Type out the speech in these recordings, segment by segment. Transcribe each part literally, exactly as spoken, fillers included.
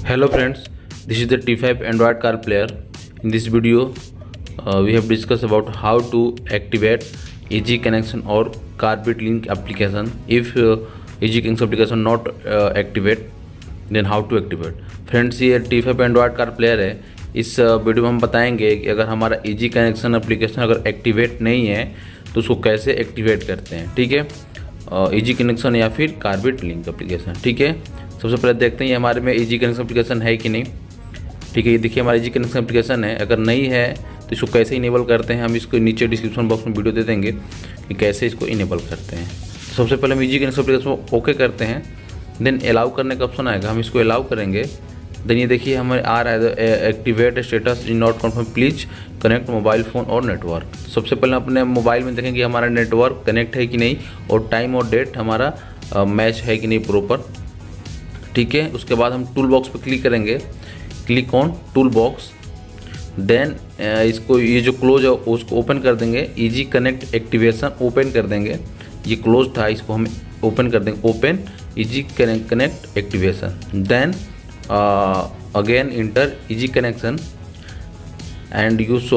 Hello friends, this is the T five Android car player. In this video, uh, we have discussed about how to activate Easy Connection or Carbit Link application. If uh, Easy Connection application not uh, activate, then how to activate. Friends, ये T five Android car player है. इस video में हम बताएंगे कि अगर हमारा Easy Connection application अगर एक्टिवेट नहीं है तो उसको कैसे एक्टिवेट करते हैं. ठीक है, Easy Connection या फिर Carbit Link एप्लीकेशन. ठीक है, सबसे पहले देखते हैं ये हमारे में Easy Connection एप्लीकेशन है कि नहीं. ठीक है, ये देखिए हमारा Easy Connection एप्लीकेशन है. अगर नहीं है तो इसको कैसे इनेबल करते हैं, हम इसको नीचे डिस्क्रिप्शन बॉक्स में वीडियो दे देंगे कि कैसे इसको इनेबल करते हैं. तो सबसे पहले हम Easy Connection एप्लीकेशन ओके करते हैं, देन अलाउ करने का ऑप्शन आएगा, हम इसको अलाउ करेंगे. देन ये देखिए हमें आ रहा है activate status in not confirm, please connect mobile phone और नेटवर्क. सबसे पहले अपने मोबाइल में देखेंगे हमारा नेटवर्क कनेक्ट है कि नहीं और टाइम और डेट हमारा मैच है कि नहीं प्रॉपर. ठीक है, उसके बाद हम टूल बॉक्स पर क्लिक करेंगे, click on tool box. Then इसको ये जो क्लोज है उसको ओपन कर देंगे. इजी कनेक्ट एक्टिवेशन ओपन कर देंगे. ये क्लोज था, इसको हम ओपन कर देंगे. Open easy connect connect activation. Then again enter easy connection and you show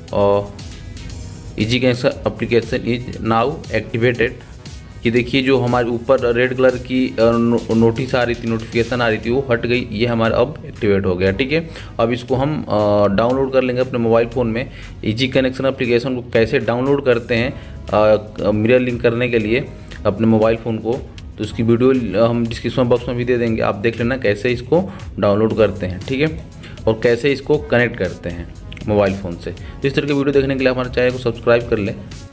easy connection application is now activated. ये देखिए जो हमारे ऊपर रेड कलर की नोटिस आ रही थी, नोटिफिकेशन आ रही थी, वो हट गई. ये हमारा अब एक्टिवेट हो गया. ठीक है, अब इसको हम डाउनलोड कर लेंगे अपने मोबाइल फ़ोन में. इजी कनेक्शन एप्लीकेशन को कैसे डाउनलोड करते हैं मिरर लिंक करने के लिए अपने मोबाइल फ़ोन को, तो उसकी वीडियो हम डिस्क्रिप्शन बॉक्स में भी दे देंगे. आप देख लेना कैसे इसको डाउनलोड करते हैं. ठीक है, और कैसे इसको कनेक्ट करते हैं मोबाइल फ़ोन से. तो इस तरह की वीडियो देखने के लिए हमारे चैनल को सब्सक्राइब कर लें.